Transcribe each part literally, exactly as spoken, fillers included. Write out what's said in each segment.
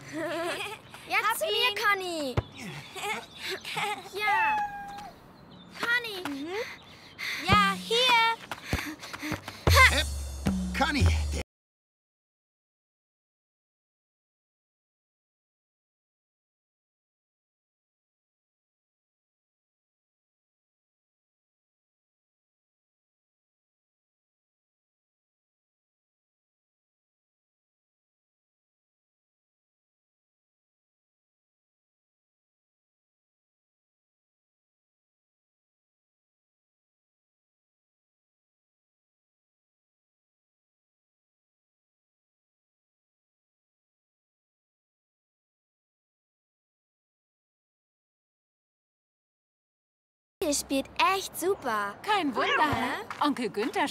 Ja, Hab zu mir, ihn. Conny. Ja. Conny. Ja, hier. Äh, Conny, der Ihr spielt echt super. Kein Wunder, hä? Onkel Günther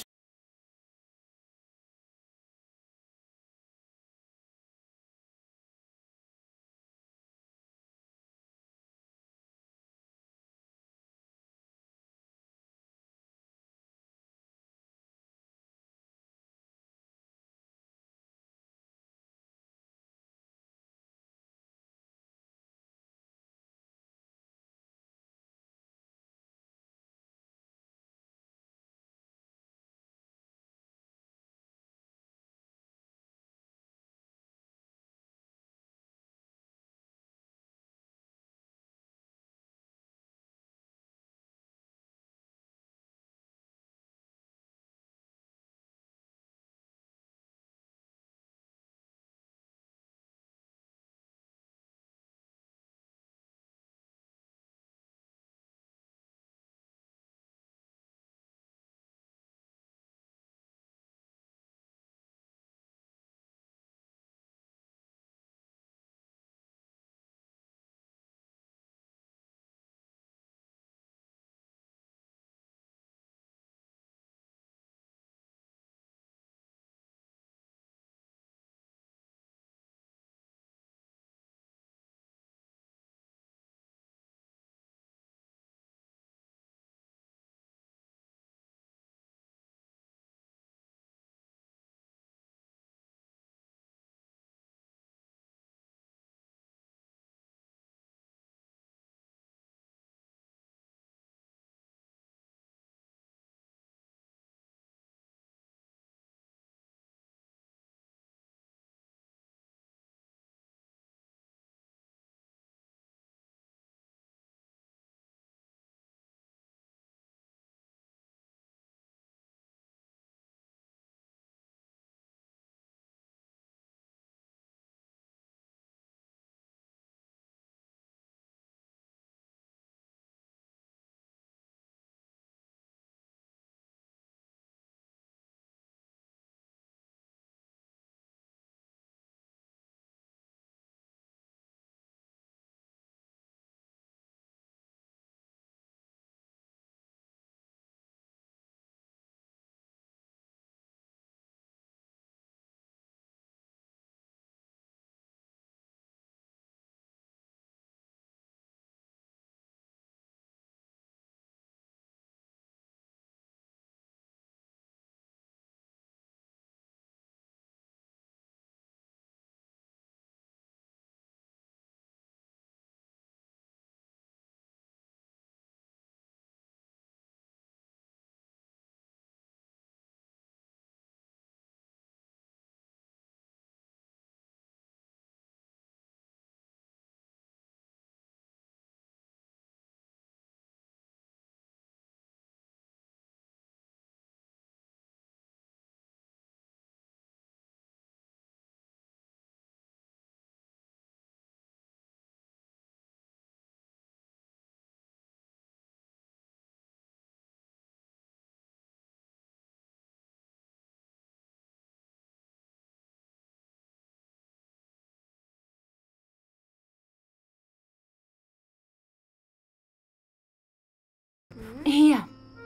hier.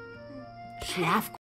Schlaf gut.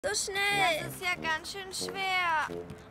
So schnell. Das ist ja ganz schön schwer.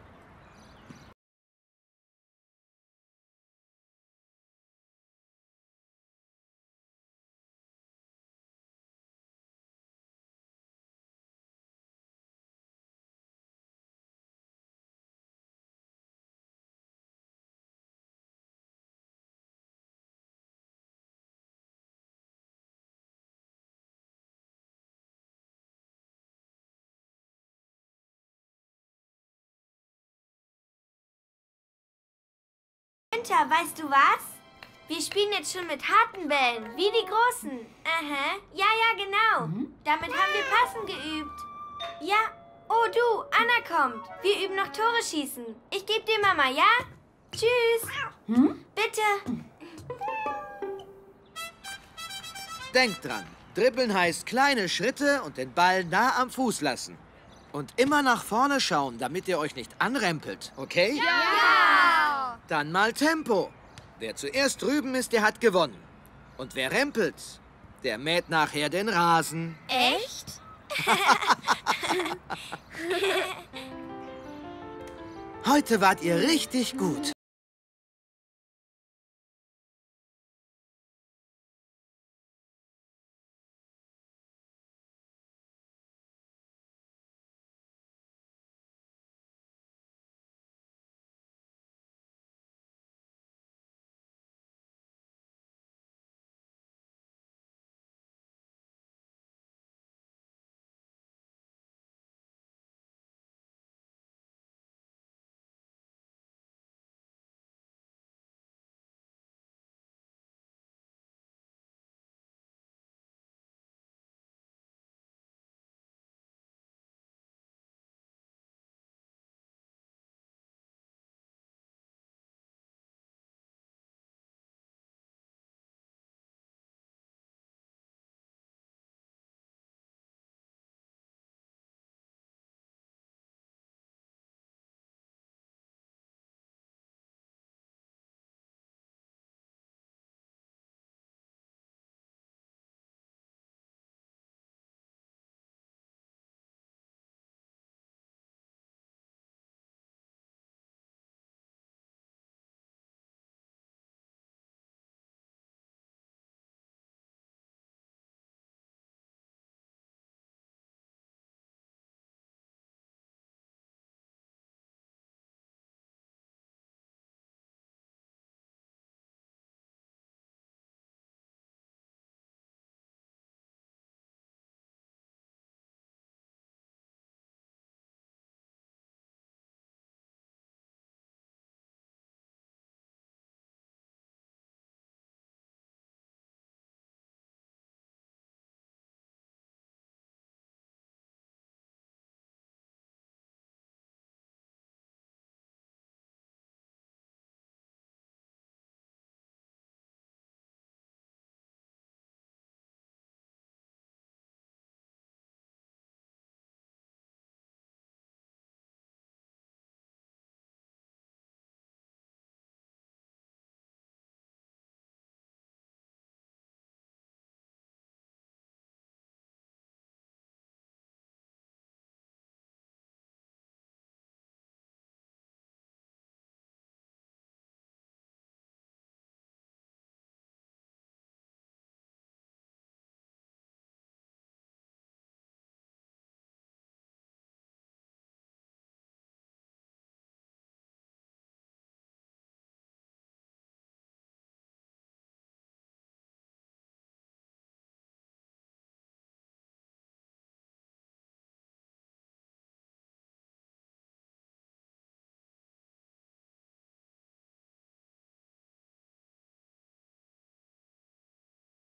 Günther, weißt du was? Wir spielen jetzt schon mit harten Bällen, wie die großen. Aha, ja, ja, genau. Mhm. Damit haben wir Passen geübt. Ja, oh du, Anna kommt. Wir üben noch Tore schießen. Ich geb dir Mama, ja? Tschüss. Hm? Bitte. Denkt dran, dribbeln heißt kleine Schritte und den Ball nah am Fuß lassen. Und immer nach vorne schauen, damit ihr euch nicht anrempelt, okay? Ja! Dann mal Tempo. Wer zuerst drüben ist, der hat gewonnen. Und wer rempelt, der mäht nachher den Rasen. Echt? Heute wart ihr richtig gut.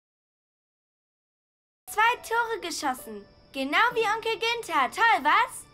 Zwei Tore geschossen. Genau wie Onkel Günther. Toll, was?